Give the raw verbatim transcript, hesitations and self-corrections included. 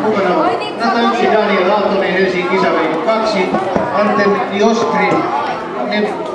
mukana rata yksi Daniel Aaltonen, Helsingin kisaveikko kaksi, Artem Dioskri,